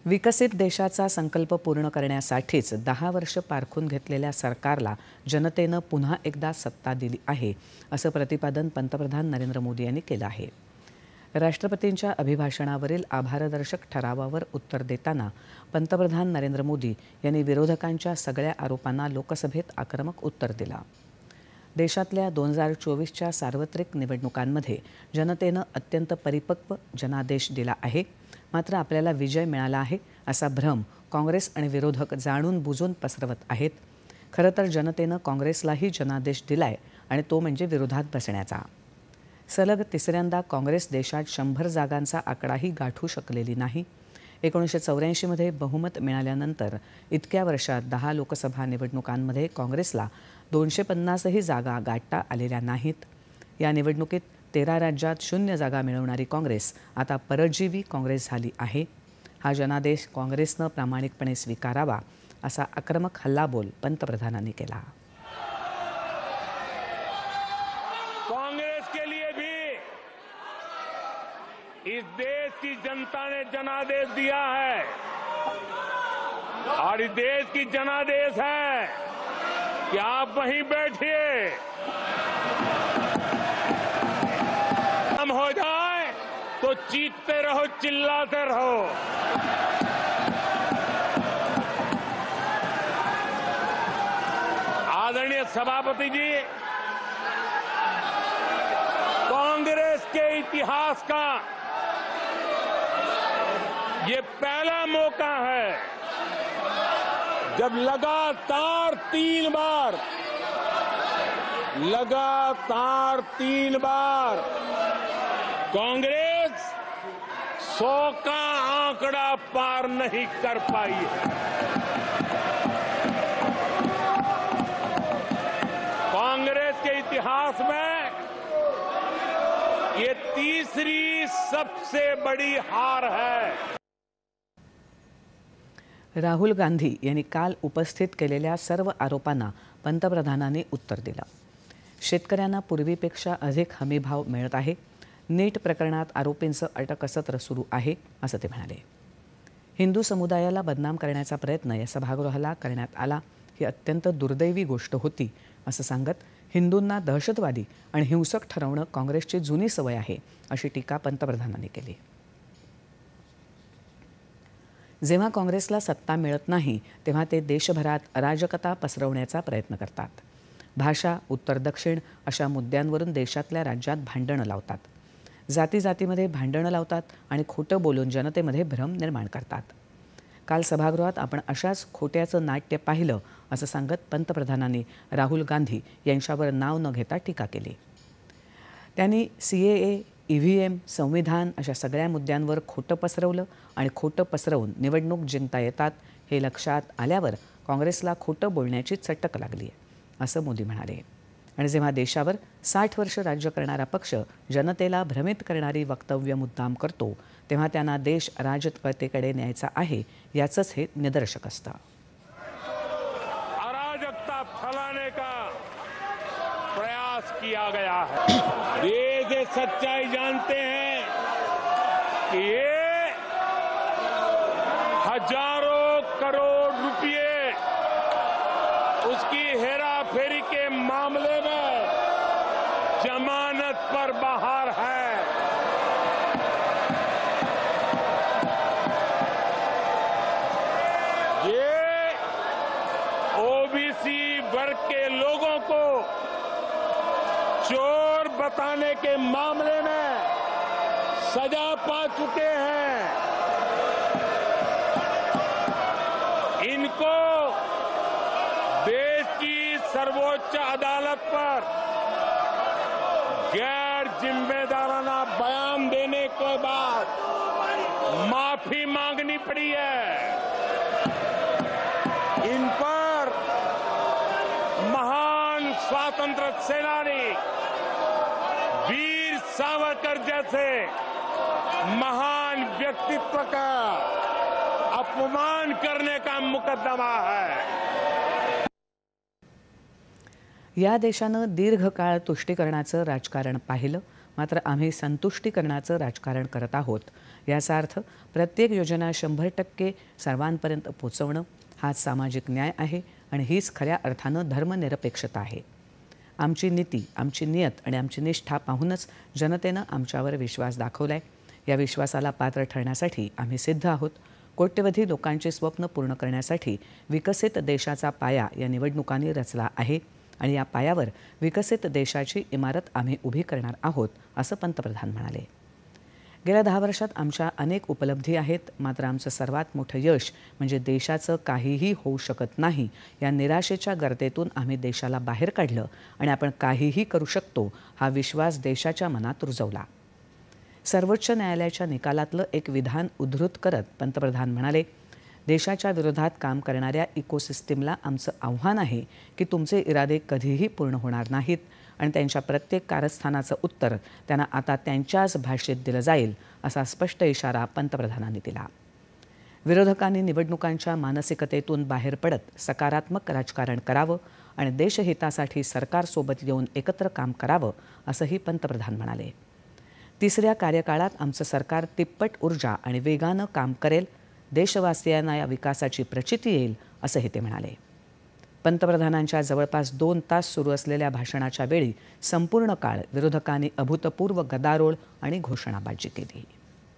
विकसित देशाचा संकल्प पूर्ण करण्यासाठीच 10 वर्ष पारखून घेतलेल्या सरकारला जनतेनं पुन्हा एकदा सत्ता दिली आहे, असं प्रतिपादन पंतप्रधान नरेंद्र मोदी यांनी केलं आहे. राष्ट्रपतींच्या अभिभाषणावरील आभारदर्शक ठरावावर उत्तर देताना पंतप्रधान नरेंद्र मोदी यांनी विरोधकांच्या सगळ्या आरोपांना लोकसभेत आक्रमक उत्तर दिलं. देशातल्या 2024च्या सार्वत्रिक निवडणुकांमध्ये जनतेनं अत्यंत परिपक्व जनादेश दिला आहे. मात्र आपल्याला विजय मिळाला आहे असा भ्रम काँग्रेस आणि विरोधक जाणून बुजून पसरवत आहेत. खरं तर जनतेनं काँग्रेसलाही जनादेश दिलाय आणि तो म्हणजे विरोधात बसण्याचा. सलग तिसऱ्यांदा काँग्रेस देशात 100 जागांचा आकडाही गाठू शकलेली नाही. 1984मध्ये बहुमत मिळाल्यानंतर इतक्या वर्षात 10 लोकसभा निवडणुकांमध्ये काँग्रेसला 250ही जागा गाठता आलेल्या नाहीत. या निवडणुकीत 13 राज्यात 0 जागा मिळवणारी काँग्रेस आता परजीवी काँग्रेस झाली आहे. हा जनादेश काँग्रेसनं प्रामाणिकपणे स्वीकारावा असा आक्रमक हल्लाबोल पंतप्रधानांनी केला. कांग्रेस के लिए भी इस देश की जनता ने जनादेश दिया है और इस देश की जनादेश है कि आप वहीं बैठिए, हम हो जाए तो चीखते रहो, चिल्लाते रहो. आदरणीय सभापति जी, कांग्रेस के इतिहास का ये पहला मौका है जब लगातार तीन बार कांग्रेस 100 का आंकड़ा पार नहीं कर पाई है. कांग्रेस के इतिहास में ये तीसरी सबसे बड़ी हार है. राहुल गांधी यांनी काल उपस्थित केलेल्या सर्व आरोपांना पंतप्रधानांनी उत्तर दिलं. शेतकऱ्यांना पूर्वीपेक्षा अधिक हमीभाव मिळत आहे. नीट प्रकरणात आरोपींचं अटकसत्र सुरू आहे असं ते म्हणाले. हिंदू समुदायाला बदनाम करण्याचा प्रयत्न या सभागृहाला करण्यात आला ही अत्यंत दुर्दैवी गोष्ट होती असं सांगत हिंदूंना दहशतवादी आणि हिंसक ठरवणं काँग्रेसची जुनी सवय आहे अशी टीका पंतप्रधानांनी केली. जेव्हा काँग्रेसला सत्ता मिळत नाही तेव्हा ते देशभरात अराजकता पसरवण्याचा प्रयत्न करतात. भाषा, उत्तर दक्षिण अशा मुद्द्यांवरून देशातल्या राज्यात भांडणं लावतात. जातीजातीमध्ये भांडणं लावतात आणि खोटं बोलून जनतेमध्ये भ्रम निर्माण करतात. काल सभागृहात आपण अशाच खोट्याचं नाट्य पाहिलं असं सांगत पंतप्रधानांनी राहुल गांधी यांच्यावर नाव न घेता टीका केली. त्यांनी CAA, EVM, संविधान अशा सगळ्या मुद्द्यांवर खोटं पसरवलं आणि खोटं पसरवून निवडणूक जिंकता येतात हे लक्षात आल्यावर काँग्रेसला खोटं बोलण्याची चटक लागली असं मोदी म्हणाले. आणि जेव्हा देशावर 60 वर्ष राज्य करणारा पक्ष जनतेला भ्रमित करणारी वक्तव्य मुद्दाम करतो तेव्हा त्यांना देश अराजकतेकडे न्यायचा आहे याचंच हे निदर्शक असतं. अराजकता फैलाने का प्रयास किया गया है. ये सच्चाई जानते हैं कि ये हजारों करोड़ रुपए उसकी हेराफेरी के मामले में जमानत पर बाहर है. ये OBC वर्ग के लोगों को चोर बताने के मामले में सजा पा चुके हैं. इनको देश की सर्वोच्च अदालत पर गैर जिम्मेदाराना बयान देने के बाद माफी मांगनी पड़ी है. इन पर महान स्वातंत्र्य सेनानी वीर सावरकर जैसे महान व्यक्तित्व का अपमान करने का मुकदमा है. या देशानं दीर्घकाळ तुष्टीकरणाचं राजकारण पाहिलं. मात्र आम्ही संतुष्टीकरणाचं राजकारण करत आहोत. याचा अर्थ प्रत्येक योजना 100% सर्वांपर्यंत पोहोचवणं हाच सामाजिक न्याय आहे आणि हीच खऱ्या अर्थानं धर्मनिरपेक्षता आहे. आमची नीती, आमची नियत आणि आमची निष्ठा पाहूनच जनतेनं आमच्यावर विश्वास दाखवलाय. या विश्वासाला पात्र ठरण्यासाठी आम्ही सिद्ध आहोत. कोट्यवधी लोकांची स्वप्न पूर्ण करण्यासाठी विकसित देशाचा पाया या निवडणुकांनी रचला आहे आणि या पायावर विकसित देशाची इमारत आम्ही उभी करणार आहोत, असं पंतप्रधान म्हणाले. गेल्या 10 वर्षात आमच्या अनेक उपलब्धी आहेत, मात्र आमचं सर्वात मोठं यश म्हणजे देशाचं काहीही होऊ शकत नाही या निराशेच्या गर्तेतून आम्ही देशाला बाहेर काढलं आणि आपण काहीही करू शकतो हा विश्वास देशाच्या मनात रुजवला. सर्वोच्च न्यायालयाच्या निकालातलं एक विधान उद्धृत करत पंतप्रधान म्हणाले, देशाच्या विरोधात काम करणाऱ्या इकोसिस्टीमला आमचं आव्हान आहे की तुमचे इरादे कधीही पूर्ण होणार नाहीत आणि त्यांच्या प्रत्येक कारस्थानाचं उत्तर त्यांना आता त्यांच्याच भाषेत दिलं जाईल, असा स्पष्ट इशारा पंतप्रधानांनी दिला. विरोधकांनी निवडणुकांच्या मानसिकतेतून बाहेर पडत सकारात्मक राजकारण करावं आणि देशहितासाठी सरकारसोबत येऊन एकत्र काम करावं, असंही पंतप्रधान म्हणाले. तिसऱ्या कार्यकाळात आमचं सरकार तिप्पट ऊर्जा आणि वेगानं काम करेल. देशवासियांना या विकासाची प्रचिती येईल, असंही ते म्हणाले. पंतप्रधानांच्या जवळपास 2 तास सुरू असलेल्या भाषणाच्या वेळी संपूर्ण काळ विरोधकांनी अभूतपूर्व गदारोळ आणि घोषणाबाजी केली.